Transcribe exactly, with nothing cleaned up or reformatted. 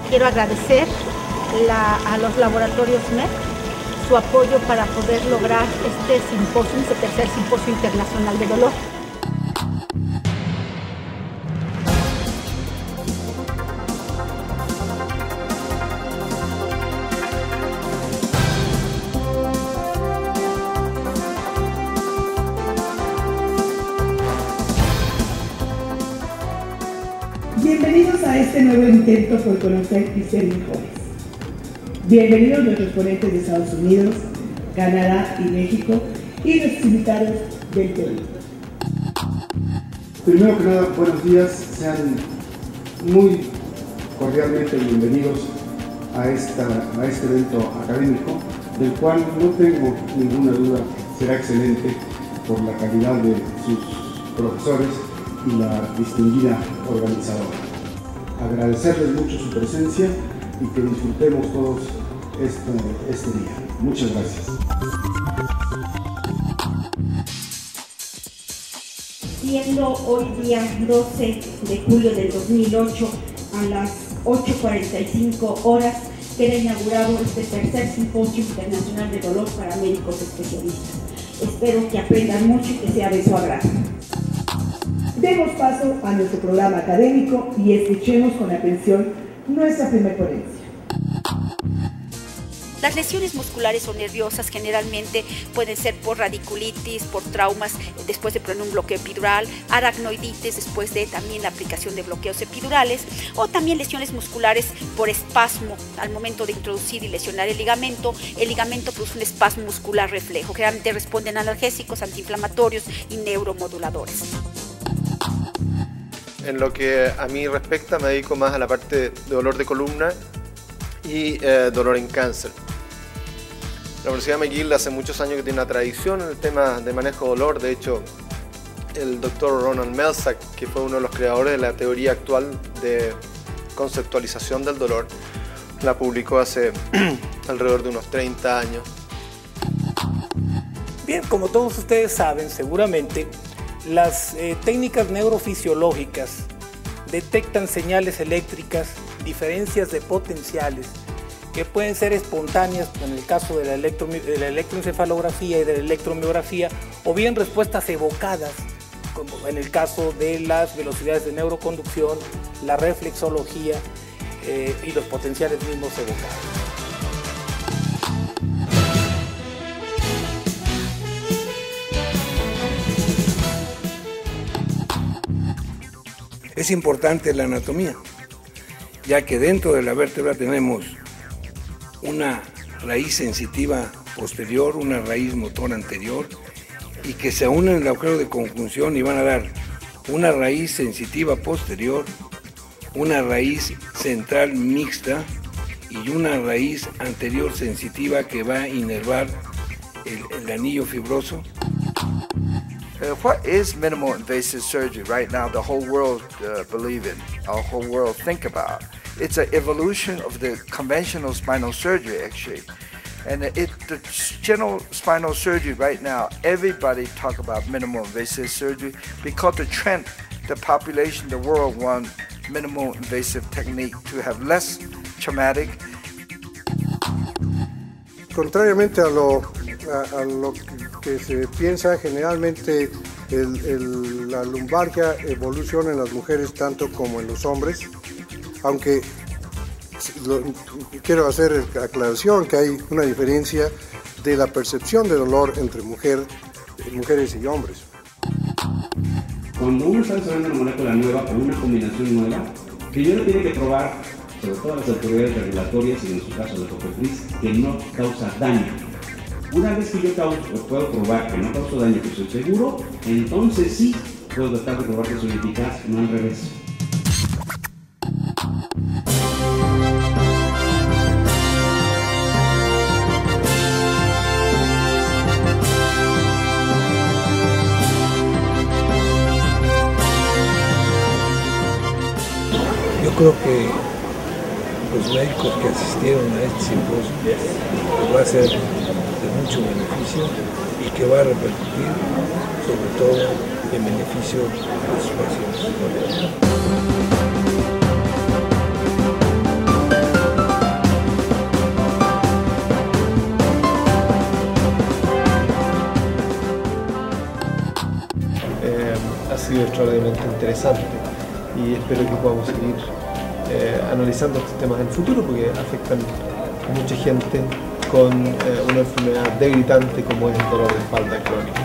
Quiero agradecer la, a los laboratorios M E C su apoyo para poder lograr este simposio, este tercer simposio internacional de dolor. Bienvenidos a este nuevo intento por conocer y ser mejores. Bienvenidos nuestros ponentes de Estados Unidos, Canadá y México y nuestros invitados del Perú. Primero que nada, buenos días, sean muy cordialmente bienvenidos a, esta, a este evento académico, del cual no tengo ninguna duda será excelente por la calidad de sus profesores y la distinguida organizadora. Agradecerles mucho su presencia y que disfrutemos todos este, este día. Muchas gracias. Siendo hoy día doce de julio del dos mil ocho a las ocho cuarenta y cinco horas, queda inaugurado este tercer simposio internacional de dolor para médicos especialistas. Espero que aprendan mucho y que sea de su agrado. Demos paso a nuestro programa académico y escuchemos con atención nuestra primera ponencia. Las lesiones musculares o nerviosas generalmente pueden ser por radiculitis, por traumas después de poner un bloqueo epidural, aracnoiditis después de también la aplicación de bloqueos epidurales, o también lesiones musculares por espasmo al momento de introducir y lesionar el ligamento. El ligamento produce un espasmo muscular reflejo. Generalmente responden a analgésicos, antiinflamatorios y neuromoduladores. En lo que a mí respecta, me dedico más a la parte de dolor de columna y eh, dolor en cáncer. La Universidad McGill hace muchos años que tiene una tradición en el tema de manejo de dolor. De hecho, el doctor Ronald Melzack, que fue uno de los creadores de la teoría actual de conceptualización del dolor, la publicó hace alrededor de unos treinta años. Bien, como todos ustedes saben, seguramente, las eh, técnicas neurofisiológicas detectan señales eléctricas, diferencias de potenciales, que pueden ser espontáneas en el caso de la, electro, de la electroencefalografía y de la electromiografía, o bien respuestas evocadas, como en el caso de las velocidades de neuroconducción, la reflexología eh, y los potenciales mismos evocados. Es importante la anatomía, ya que dentro de la vértebra tenemos una raíz sensitiva posterior, una raíz motor anterior, y que se unen en el agujero de conjunción y van a dar una raíz sensitiva posterior, una raíz central mixta y una raíz anterior sensitiva que va a inervar el, el anillo fibroso. Uh, what is minimal invasive surgery right now? The whole world uh, believe in, our whole world think about. It's an evolution of the conventional spinal surgery, actually. And it, the general spinal surgery right now, everybody talk about minimal invasive surgery because the trend, the population, the world want minimal invasive technique to have less traumatic. Contrariamente a lo, a, a lo que se piensa, generalmente el, el, la lumbalgia evoluciona en las mujeres tanto como en los hombres, aunque lo, quiero hacer aclaración que hay una diferencia de la percepción de dolor entre mujer, mujeres y hombres. Cuando uno está desarrollando una molécula nueva o una combinación nueva, primero tiene que probar, sobre todo las autoridades regulatorias y en su caso la COFEPRIS, que no causa daño. Una vez que yo causo, puedo probar que no causa daño, que soy seguro, entonces sí puedo tratar de probar que soy eficaz, no al revés. Yo creo que los médicos que asistieron a este simposio va a ser de mucho beneficio y que va a repercutir sobre todo en beneficio de sus pacientes. sido extraordinariamente interesante y espero que podamos seguir eh, analizando estos temas en el futuro porque afectan a mucha gente con eh, una enfermedad debilitante como es el dolor de espalda crónico.